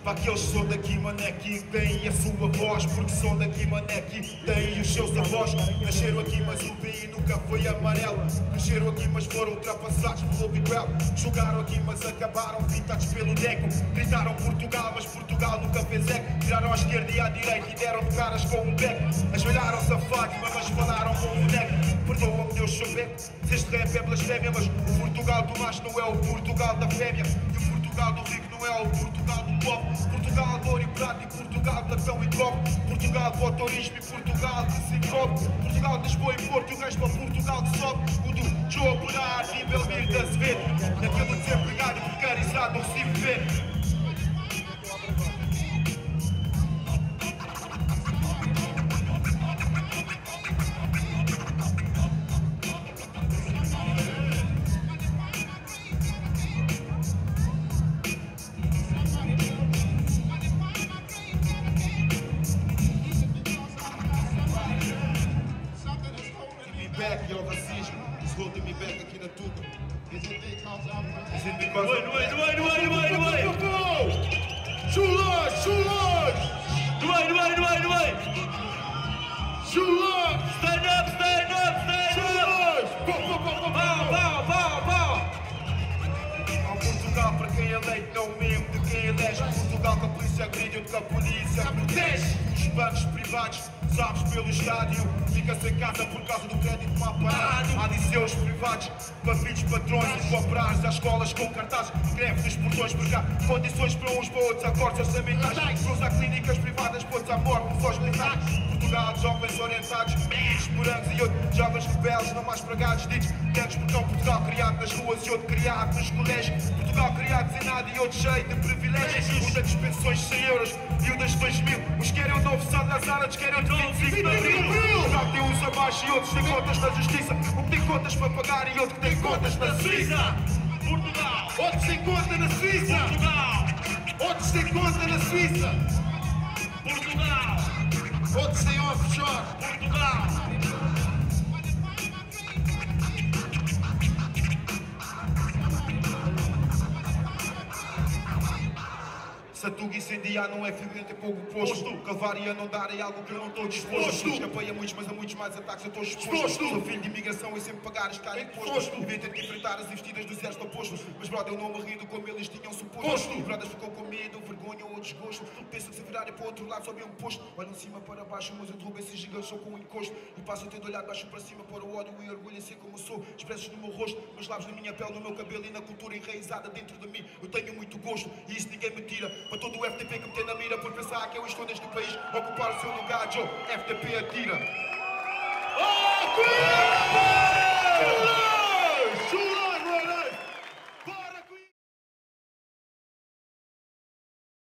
Para aqueles que são daqui, mané, que têm a sua voz, porque são daqui, mané, que têm os seus avós. Nasceram aqui, mas o PI nunca foi amarelo. Cresceram aqui, mas foram ultrapassados pelo Biguel. Jogaram aqui, mas acabaram pintados pelo Deco. Gritaram Portugal, mas Portugal nunca fez eco. Tiraram à esquerda e à direita e deram de caras com um beco. Ajoelharam-se a Fátima, mas falaram com um boneco. Perdoa-me, Deus, sou beco. Se este rap é blasfémia, mas o Portugal do macho não é o Portugal da fêmea. E o Portugal do rico não é o Portugal do pobre. Portugal de ouro e prata e Portugal de latão e cobre. Portugal de motorismo e Portugal de ciclope. Portugal de Lisboa e Porto e o resto para Portugal de sobe. O do Joe Bernardo e Belmiro de Azevedo. Naquele desempregado e precarizado não se vê. Back, yo, racismo, is holding me back aqui na Tuga. Is it because Chulage! Stand up! Ao Portugal para quem é leite, não mesmo de quem elege. Portugal que a polícia agride, onde que a polícia protege. Os bancos privados, sabes, pelo estádio, fica sem casa por causa do crédito mal parado. Há liceus privados para filhos patrões, os operários, às escolas com cartazes, greve dos portões, porque há condições para uns, para outros, há cortes orçamentais. Uns há clínicas privadas, para outros há morte, só os militares. Portugal de jovens orientados, os morangos e outros jovens rebeldes, não mais pragados, ditos negros, porque é um Portugal criado nas ruas e outro criado nos colégios. Portugal criado sem nada e outro cheio de privilégios. O das pensões 100 euros e o das 2000. Uns querem o novo Salazar, outros querem o de 25 de abril. Portugal tem uns abaixo e outros têm contas na justiça. Um que tem contas para pagar e outro que tem contas na Suíça. Portugal! Outros têm conta na Suíça. Portugal! Outros têm conta na Suíça. Portugal! Outros têm offshore. Portugal! Se a Tuga incendiar não é fervente, é pouco posto. Calvária não dar é algo que eu não estou disposto. Escapei a muitos, mas a muitos mais ataques eu estou exposto. Sou filho de imigração e sempre pagar este cara imposto. Devia ter que enfrentar as investidas do exército oposto. Mas brother, eu não me rindo como eles tinham suposto. Brothers ficou com medo, vergonha ou desgosto. Pensam que se virarem para o outro lado só bem um posto. Olham de cima para baixo, mas eu derrubo esses gigantes só com um encosto. E passo a ter de olhar de baixo para cima para o ódio e orgulho em ser como eu sou. Expressos no meu rosto, meus lábios na minha pele, no meu cabelo e na cultura enraizada dentro de mim. Eu tenho muito gosto e isso ninguém me tira. Para todo o FTP que me tem na mira por pensar que eu estou neste país ocupar o seu lugar, Joe, FTP atira.